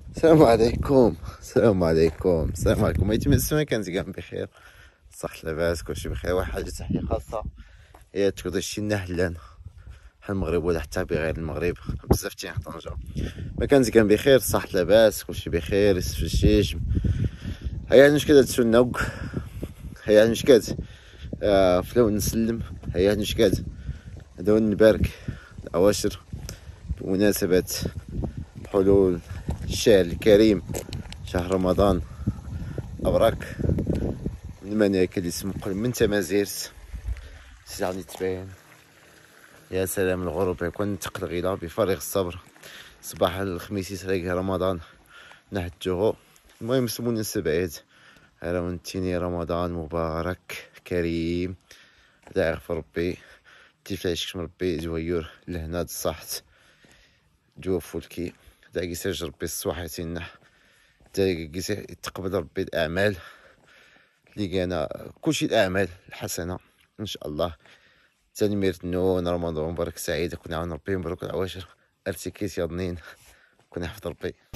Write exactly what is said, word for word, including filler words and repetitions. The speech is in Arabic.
السلام عليكم السلام عليكم السلام عليكم. ايتم السماء كانت كاع بخير، صح لاباس كلشي بخير. واحد حاجه تحيه خاصه هي تقدر شي نهلان بحال المغرب ولا حتى بغير المغرب، بزاف تيح طنجة. ما كانت كان بخير، صح لاباس كلشي بخير. يسف الشيش هيا نشكد تسناوك، هيا نشكد آه فلو نسلم، هيا نشكد هذا نبارك الأواشر بمناسبة حلول الشهر الكريم، شهر رمضان أبرك. من المناكل اللي سمقل من تمازيرت ساعني تبين. يا سلام الغروب يكون تقلغيلا بفارغ الصبر. صباح الخميس يسرق رمضان نهجوه. المهم سمونا السبعيد على ونتيني رمضان مبارك كريم. دا يغفر ربي تيفلاش ربي زويور لهنا الصحت جو فولكي دا يسرج ربي الصواحتين دا يتقبل ربي الأعمال اللي كان كلشي الأعمال الحسنة إن شاء الله. تنميرة النون رمضان مبارك سعيد، كون عاون ربي مبروك العواشر ارتكيت يا ضنين، كون يحفظ ربي.